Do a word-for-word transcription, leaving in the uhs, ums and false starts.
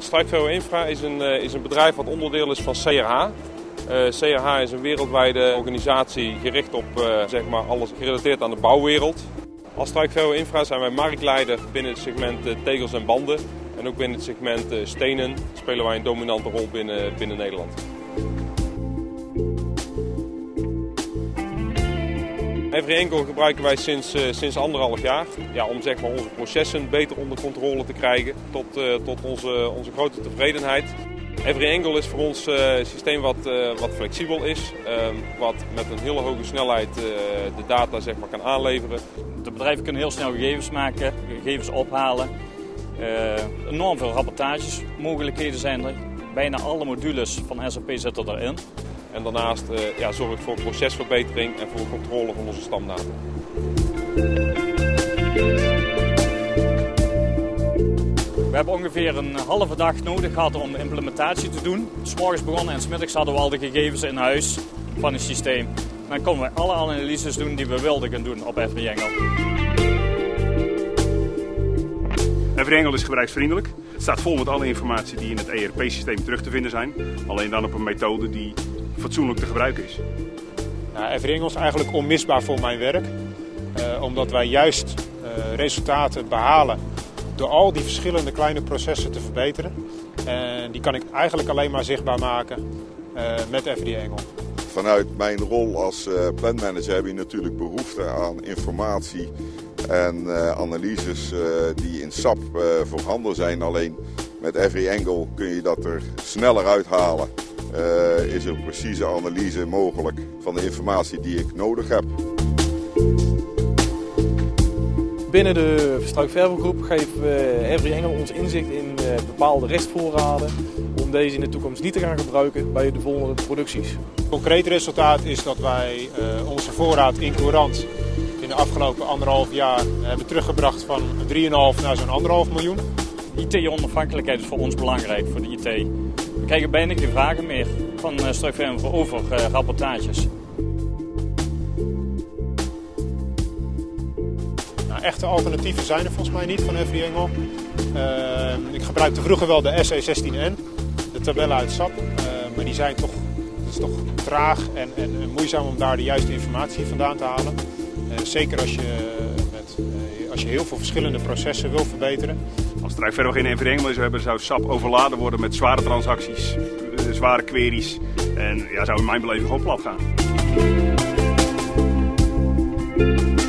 Strijkvero Infra is een, is een bedrijf wat onderdeel is van C R H. Uh, C R H is een wereldwijde organisatie gericht op uh, zeg maar alles gerelateerd aan de bouwwereld. Als Strijkvero Infra zijn wij marktleider binnen het segment uh, tegels en banden. En ook binnen het segment uh, stenen spelen wij een dominante rol binnen, binnen Nederland. Every Angle gebruiken wij sinds, uh, sinds anderhalf jaar ja, om zeg maar, onze processen beter onder controle te krijgen tot, uh, tot onze, onze grote tevredenheid. Every Angle is voor ons uh, een systeem wat, uh, wat flexibel is, uh, wat met een hele hoge snelheid uh, de data zeg maar, kan aanleveren. De bedrijven kunnen heel snel gegevens maken, gegevens ophalen. Uh, enorm veel rapportagesmogelijkheden zijn er. Bijna alle modules van S A P zitten erin. En daarnaast uh, ja, zorgt het voor procesverbetering en voor controle van onze stamdata. We hebben ongeveer een halve dag nodig gehad om de implementatie te doen. 's Morgens begonnen en 's middags hadden we al de gegevens in huis van het systeem. Dan konden we alle analyses doen die we wilden gaan doen op Every Angle. Every Angle is gebruiksvriendelijk. Het staat vol met alle informatie die in het E R P-systeem terug te vinden zijn. Alleen dan op een methode die fatsoenlijk te gebruiken is. Nou, Every Angle is eigenlijk onmisbaar voor mijn werk. Uh, omdat wij juist uh, resultaten behalen door al die verschillende kleine processen te verbeteren. En die kan ik eigenlijk alleen maar zichtbaar maken uh, met Every Angle. Vanuit mijn rol als uh, planmanager heb je natuurlijk behoefte aan informatie en uh, analyses uh, die in S A P uh, voorhanden zijn. Alleen met Every Angle kun je dat er sneller uithalen. Uh, is er een precieze analyse mogelijk van de informatie die ik nodig heb. Binnen de Strijkvero groep geeft uh, Every Angle ons inzicht in uh, bepaalde restvoorraden om deze in de toekomst niet te gaan gebruiken bij de volgende producties. Het concrete resultaat is dat wij uh, onze voorraad in courant in de afgelopen anderhalf jaar hebben teruggebracht van drie komma vijf naar zo'n anderhalf miljoen. I T-onafhankelijkheid is voor ons belangrijk, voor de I T. We krijgen bijna geen vragen meer van uh, Strijkvero over uh, rapportages. Echte alternatieven zijn er volgens mij niet van Every Angle. Uh, ik gebruikte vroeger wel de S E zestien N, de tabellen uit S A P, uh, maar die zijn toch, het is toch traag en, en, en moeizaam om daar de juiste informatie vandaan te halen. Uh, zeker als je, met, uh, als je heel veel verschillende processen wil verbeteren. Als Strijkvero geen Every Angle zou hebben, zou S A P overladen worden met zware transacties, uh, zware queries en ja, zou in mijn beleving gewoon plat gaan.